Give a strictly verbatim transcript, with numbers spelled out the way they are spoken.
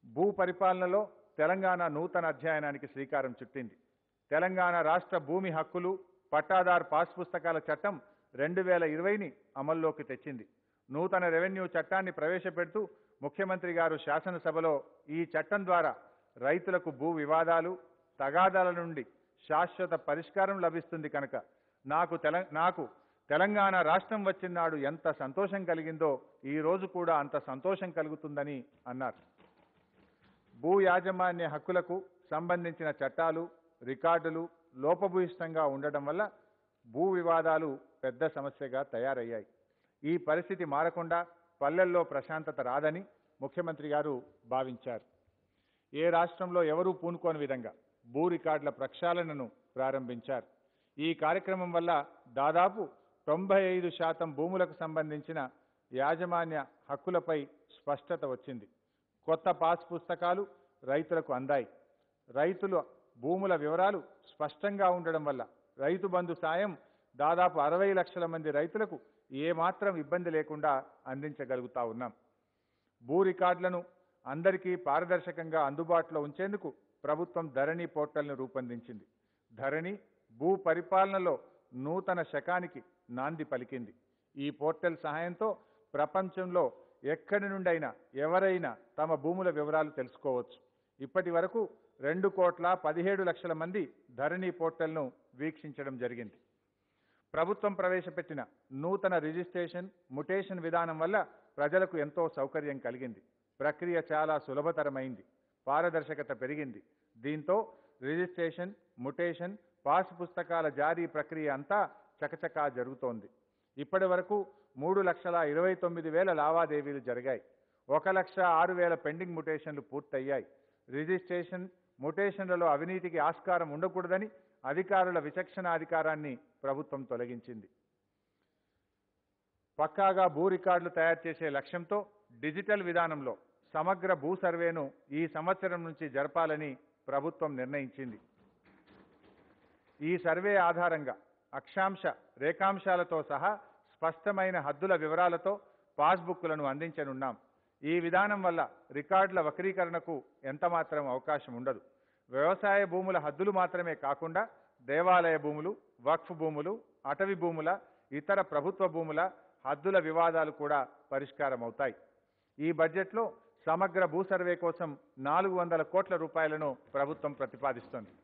భూ పరిపాలనలో తెలంగాణ నూతన అధ్యయనానికి శ్రీకారం చుట్టింది. తెలంగాణ రాష్ట్ర భూమి హక్కులు పట్టాదారు పాస్ పుస్తకాల చట్టం రెండు వేల ఇరవైని అమల్లోకి తెచ్చింది. నూతన రెవెన్యూ చట్టాన్ని ప్రవేశపెడుతూ ముఖ్యమంత్రి గారు శాసనసభలో ఈ చట్టం ద్వారా రైతులకు భూ వివాదాలు తగాదాల నుండి శాశ్వత పరిష్కారం లభిస్తుంది కనుక నాకు తెల నాకు తెలంగాణ రాష్ట్రం వచ్చినాడు ఎంత సంతోషం కలిగిందో ఈ రోజు కూడా అంత సంతోషం కలుగుతుందని అన్నారు. భూ యాజమాన్య హక్కులకు సంబంధించిన చట్టాలు రికార్డులు లోపభూయిష్టంగా ఉండడం వల్ల భూ వివాదాలు పెద్ద సమస్యగా తయారయ్యాయి. ఈ పరిస్థితి మారకుండా పల్లెల్లో ప్రశాంతత రాదని ముఖ్యమంత్రి గారు భావించారు. ఏ రాష్ట్రంలో ఎవరూ పూనుకోని విధంగా భూ రికార్డుల ప్రక్షాళనను ప్రారంభించారు. ఈ కార్యక్రమం వల్ల దాదాపు తొంభై ఐదు శాతం భూములకు సంబంధించిన యాజమాన్య హక్కులపై స్పష్టత వచ్చింది. కొత్త పాస్ పుస్తకాలు రైతులకు అందాయి. రైతుల భూముల వివరాలు స్పష్టంగా ఉండడం వల్ల రైతు బంధు సాయం దాదాపు అరవై లక్షల మంది రైతులకు ఏమాత్రం ఇబ్బంది లేకుండా అందించగలుగుతా ఉన్నాం. భూ రికార్డులను అందరికీ పారదర్శకంగా అందుబాటులో ఉంచేందుకు ప్రభుత్వం ధరణి పోర్టల్ను రూపొందించింది. ధరణి భూ పరిపాలనలో నూతన శకానికి నాంది పలికింది. ఈ పోర్టల్ సహాయంతో ప్రపంచంలో ఎక్కడి నుండైనా ఎవరైనా తమ భూముల వివరాలు తెలుసుకోవచ్చు. ఇప్పటి వరకు రెండు కోట్ల పదిహేడు లక్షల మంది ధరణి పోర్టల్ను వీక్షించడం జరిగింది. ప్రభుత్వం ప్రవేశపెట్టిన నూతన రిజిస్ట్రేషన్ ముటేషన్ విధానం వల్ల ప్రజలకు ఎంతో సౌకర్యం కలిగింది. ప్రక్రియ చాలా సులభతరమైంది. పారదర్శకత పెరిగింది. దీంతో రిజిస్ట్రేషన్ ముటేషన్ పాస్ పుస్తకాల జారీ ప్రక్రియ అంతా చకచకా జరుగుతోంది. ఇప్పటి వరకు మూడు లక్షల ఇరవై తొమ్మిది వేల లావాదేవీలు జరిగాయి. ఒక లక్ష ఆరు వేల పెండింగ్ ముటేషన్లు పూర్తయ్యాయి. రిజిస్ట్రేషన్ ముటేషన్లలో అవినీతికి ఆస్కారం ఉండకూడదని అధికారుల విచక్షణాధికారాన్ని ప్రభుత్వం తొలగించింది. పక్కాగా భూ రికార్డులు తయారు చేసే లక్ష్యంతో డిజిటల్ విధానంలో సమగ్ర భూ సర్వేను ఈ సంవత్సరం నుంచి జరపాలని ప్రభుత్వం నిర్ణయించింది. ఈ సర్వే ఆధారంగా అక్షాంశ రేఖాంశాలతో సహా స్పష్టమైన హద్దుల వివరాలతో పాస్బుక్లను అందించనున్నాం. ఈ విధానం వల్ల రికార్డుల వక్రీకరణకు ఎంతమాత్రం అవకాశం ఉండదు. వ్యవసాయ భూముల హద్దులు మాత్రమే కాకుండా దేవాలయ భూములు, వక్ఫ్ భూములు, అటవీ భూముల, ఇతర ప్రభుత్వ భూముల హద్దుల వివాదాలు కూడా పరిష్కారం అవుతాయి. ఈ బడ్జెట్లో సమగ్ర భూ సర్వే కోసం నాలుగు వందల కోట్ల రూపాయలను ప్రభుత్వం ప్రతిపాదిస్తోంది.